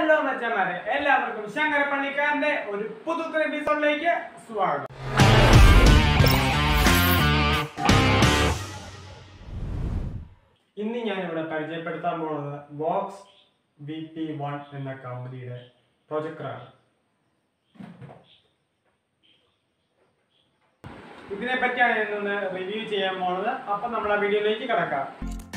Hello, മച്ചന്മാരെ എല്ലാവർക്കും ശങ്കരപ്പണിക്കാരന്റെ ഒരു പുതിയ എപ്പിസോഡിലേക്ക് സ്വാഗതം. ഇന്ന് ഞാൻ ഇവിടെ പരിചയപ്പെടുത്താൻ പോകുന്നത് ബോക്സ് vp01 എന്ന കമ്പനിയുടെ പ്രൊജക്ടറാണ്. ഇതിനെ പറ്റിയാണ് ഇന്ന് റിവ്യൂ ചെയ്യാൻ പോകുന്നത്. അപ്പോൾ നമ്മൾ ആ വീഡിയോയിലേക്ക് കടക്കാം.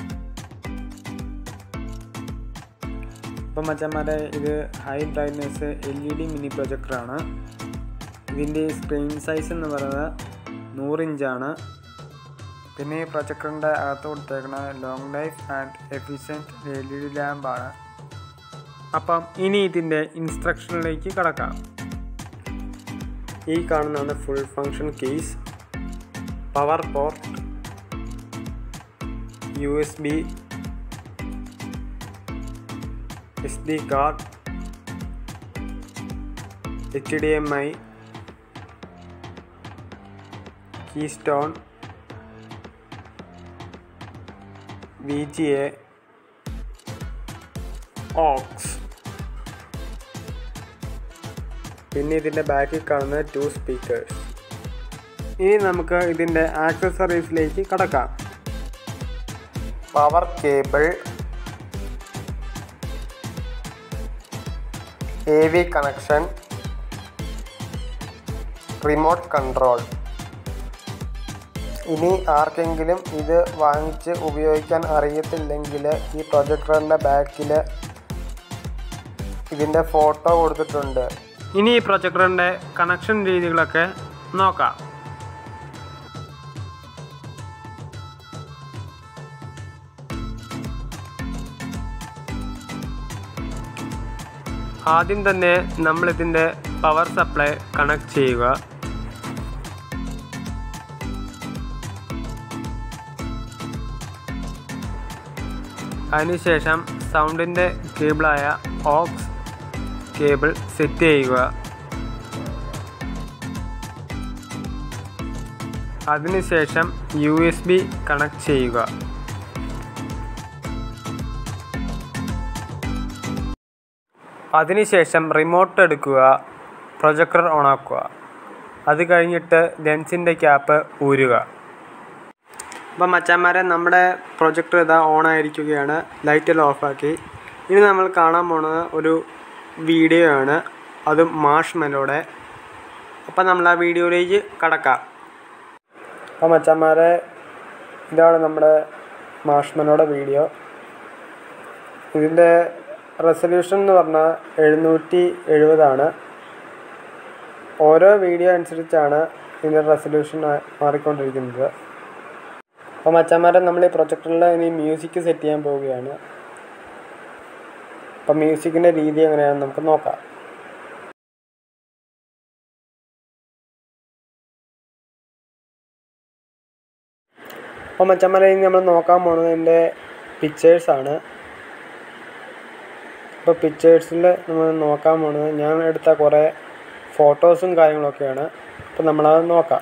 അപ്പോൾ മച്ചന്മാരെ ഇത് ഹൈ ബ്രൈറ്റ്നെസ് LED മിനി പ്രൊജക്ടറാണ്. ഇതിൻ്റെ സ്ക്രീൻ സൈസ് എന്ന് പറയുന്നത് 100 ഇഞ്ചാണ്. പിന്നെ ഈ പ്രൊജക്ടറിൻ്റെ അകത്ത് കൊടുത്തേക്കുന്ന long life and efficient LED ലാമ്പാണ്. അപ്പം ഇനി ഇതിൻ്റെ ഇൻസ്ട്രക്ഷനിലേക്ക് കടക്കാം. ഈ കാണുന്നതാണ് full function case, power port, USB, SD card, HDMI, keystone, VGA, aux. പിന്നെ ഇതിൻ്റെ ബാക്കിൽ കാണുന്ന 2 സ്പീക്കേഴ്സ്. ഇനി നമുക്ക് ഇതിൻ്റെ ആക്സസറീസിലേക്ക് കടക്കാം. Power cable, AV connection, remote control. ഇനി ആർക്കെങ്കിലും ഇത് വാങ്ങിച്ച് ഉപയോഗിക്കാൻ അറിയത്തില്ലെങ്കിൽ ഈ പ്രൊജക്ടറിൻ്റെ ബാക്കിൽ ഇതിൻ്റെ ഫോട്ടോ കൊടുത്തിട്ടുണ്ട്. ഇനി ഈ പ്രൊജക്ടറിൻ്റെ കണക്ഷൻ രീതികളൊക്കെ നോക്കാം. ആദ്യം തന്നെ നമ്മളിതിൻ്റെ പവർ സപ്ലൈ കണക്ട് ചെയ്യുക. അതിനുശേഷം സൗണ്ടിൻ്റെ കേബിളായ ഓക്സ് കേബിൾ സെറ്റ് ചെയ്യുക. അതിനുശേഷം USB കണക്ട് ചെയ്യുക. അതിനുശേഷം റിമോട്ട് എടുക്കുക, പ്രൊജക്ടർ ഓണാക്കുക. അത് കഴിഞ്ഞിട്ട് ലെൻസിൻ്റെ ക്യാപ്പ് ഊരുക. അപ്പം മച്ചാന്മാരെ നമ്മുടെ പ്രൊജക്ടർ ഇതാ ഓണായിരിക്കുകയാണ്. ലൈറ്റെല്ലാം ഓഫാക്കി. ഇനി നമ്മൾ കാണാൻ പോകുന്നത് ഒരു വീഡിയോ ആണ്, അതും മാഷ്മെലോടെ. അപ്പം നമ്മൾ ആ വീഡിയോയിലേക്ക് കടക്കാം. അപ്പം മച്ചാന്മാരെ ഇതാണ് നമ്മുടെ മാഷ്മെലോടെ വീഡിയോ. ഇതിൻ്റെ റെസൊല്യൂഷൻ എന്ന് പറഞ്ഞാൽ 770 ഓരോ വീഡിയോ അനുസരിച്ചാണ് ഇതിൻ്റെ റെസൊല്യൂഷൻ മാറിക്കൊണ്ടിരിക്കുന്നത്. അപ്പോൾ മച്ചാന്മാരെ നമ്മൾ ഈ പ്രൊജക്ടറിൽ ഇനി മ്യൂസിക് സെറ്റ് ചെയ്യാൻ പോവുകയാണ്. അപ്പം മ്യൂസിക്കിൻ്റെ രീതി എങ്ങനെയാണെന്ന് നമുക്ക് നോക്കാം. അപ്പോൾ മച്ചാന്മാരെ ഇനി നമ്മൾ നോക്കാൻ പോകുന്നത് ഇതിൻ്റെ പിക്ചേഴ്സാണ്. ഇപ്പോൾ പിക്ചേഴ്സിൽ നമ്മൾ നോക്കാൻ പോകുന്നത് ഞാൻ എടുത്ത കുറേ ഫോട്ടോസും കാര്യങ്ങളൊക്കെയാണ്. അപ്പോൾ നമ്മളത് നോക്കാം.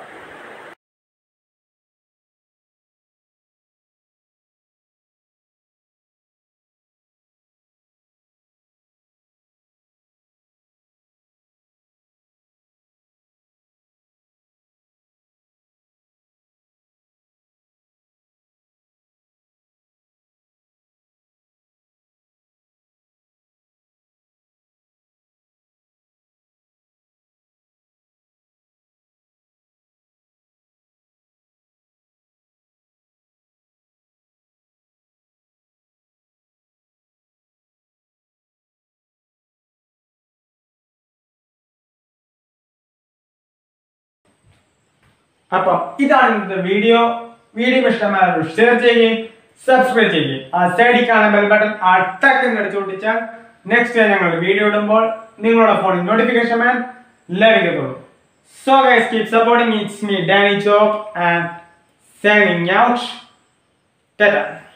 അപ്പം ഇതാണ് ഇന്നത്തെ വീഡിയോ. ഇഷ്ടമായാലും ഷെയർ ചെയ്യുകയും സബ്സ്ക്രൈബ് ചെയ്യുകയും ആ സൈഡിൽ കാണുന്ന ബെൽ ബട്ടൺ അടക്കം അടിച്ചു പൊട്ടിച്ചാൽ നെക്സ്റ്റ് ഞങ്ങൾ വീഡിയോ ഇടുമ്പോൾ നിങ്ങളുടെ ഫോണിൽ നോട്ടിഫിക്കേഷൻ ലഭിക്കത്തുള്ളൂ. So guys, keep supporting. It's me, Danny Chok, and signing out. Ta-ta.